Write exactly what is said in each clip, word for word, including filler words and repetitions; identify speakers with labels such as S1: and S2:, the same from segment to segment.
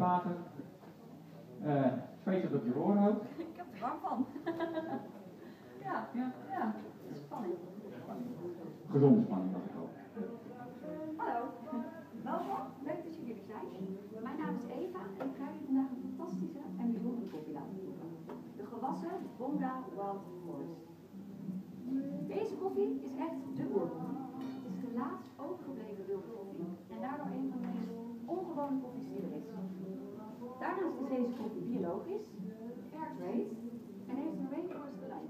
S1: vragen. Uh, Zweet dat op je oren houdt.
S2: Ik heb er warm van. ja, ja, ja. Spanning.
S1: Gezonde spanning, dat ik hoop.
S2: Hallo. Welkom. Leuk dat jullie er zijn. Mijn naam is Eva en ik ga jullie vandaag een fantastische en bijzondere koffie laten proeven. De gewassen Bonga Wild Forest. Deze koffie is echt de boerkoffie. Het is de laatst overgebleven wilde koffie en daardoor een van de meest ongewone koffies die er is. Daarnaast is deze koffie biologisch, fairtrade en heeft een Rainforest Alliance.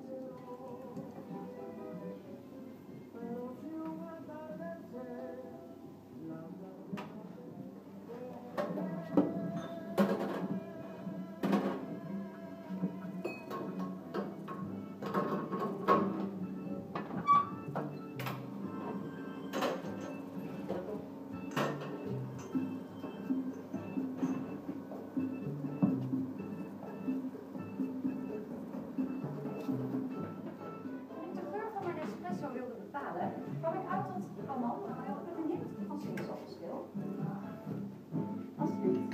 S2: Kwam ik uit tot amandelmeel met een hint van sinaasappelschil. Alsjeblieft.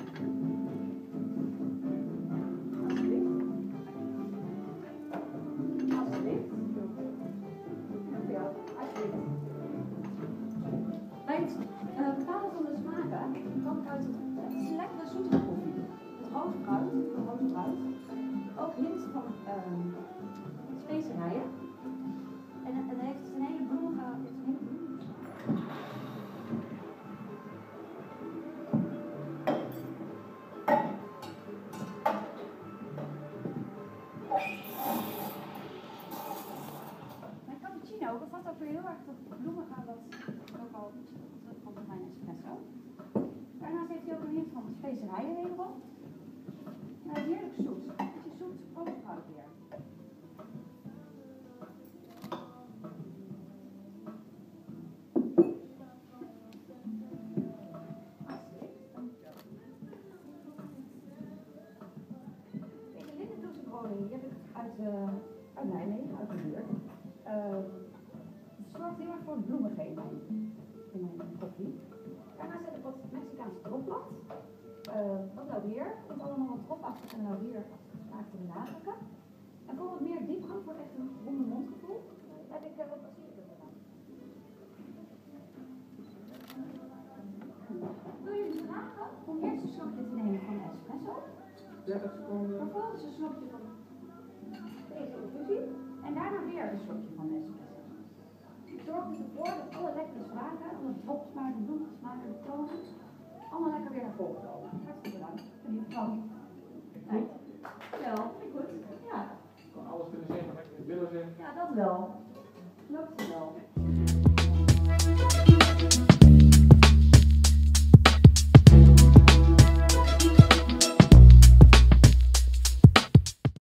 S2: Alsjeblieft. Alsjeblieft. Ja, alsjeblieft. Bij het uh, bepalen van de smaken kwam ik uit tot lekkere zoete koffie. Het roosbruid, roosbruid. Ook hints van uh, specerijen. En het heeft een hele bloemige... Mijn cappuccino bevat ook weer heel erg dat bloemige wat ook al terugkomt op mijn espresso. Daarnaast heeft hij ook een hint van specerijen wederom. En heerlijk zoet. Een beetje zoet roosbruid weer. Die heb ik uit, uh, uit Nijmegen, uit de buurt. Uh, het zorgt heel erg voor bloemigheid in mijn, in mijn koffie. Daarna zet ik wat Mexicaans dropblad. Uh, wat laurier. Komt allemaal wat dropachtig en laurier gemaakt te benadrukken. En voor wat meer diepgang, voor echt een ronde mondgevoel, heb ik uh, wat basilicum gedaan. Wil je dus vragen om eerst een slokje te nemen van de espresso? dertig seconden. Vervolgens een slokje van deze infusie en daarna weer een slokje van de espresso. Zorg dus ervoor dat alle lekkere smaken, alle dropsmaken, de bloemgesmaken, de tonen, allemaal lekker weer naar voren komen. Hartstikke bedankt. Geniet van. Nee. Wel, vind ik goed. Ja.
S1: Ik kan alles kunnen zeggen wat ik willen zeggen.
S2: Ja, dat wel. Loopt het wel.